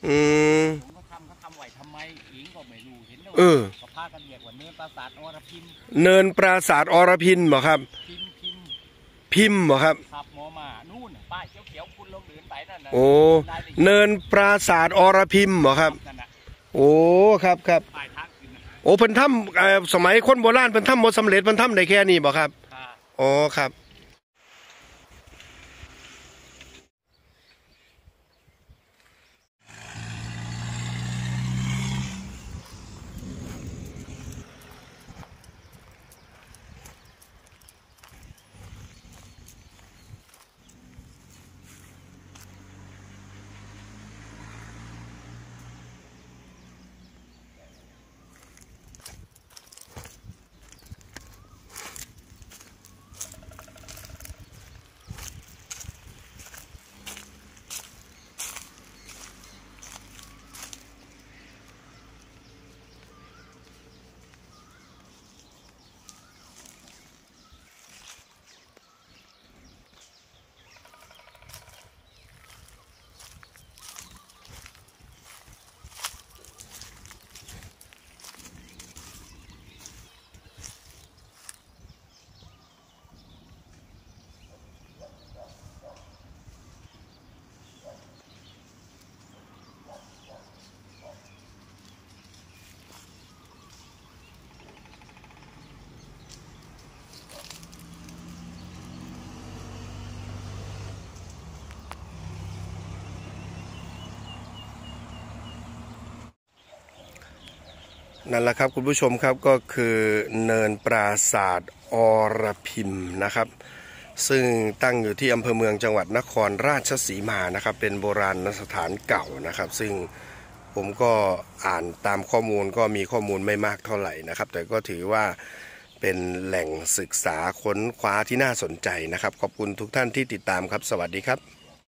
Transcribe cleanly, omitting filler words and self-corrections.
อืมเขาทำไหวทำไมอิงก็ไม่รู้เห็นแล้วก็พากันเรียกว่าเนินปราสาทอรพิมเนินปราสาทอรพินบ่ครับพิมพ์บ่ครับขับมอมานู่นป้ายเขียวๆคุณลงเดินไปนั่นนะโอ้เนินปราสาทอรพิมบ่ครับโอ้ครับครับโอ้เพิ่นทำสมัยคนโบราณเพิ่นทำบ่สำเร็จเพิ่นทำได้แค่นี้บ่ครับอ๋อครับนั่นแหละครับคุณผู้ชมครับก็คือเนินปราสาทอรพิมนะครับซึ่งตั้งอยู่ที่อำเภอเมืองจังหวัดนครราชสีมานะครับเป็นโบราณสถานเก่านะครับซึ่งผมก็อ่านตามข้อมูลก็มีข้อมูลไม่มากเท่าไหร่นะครับแต่ก็ถือว่าเป็นแหล่งศึกษาค้นคว้าที่น่าสนใจนะครับขอบคุณทุกท่านที่ติดตามครับสวัสดีครับ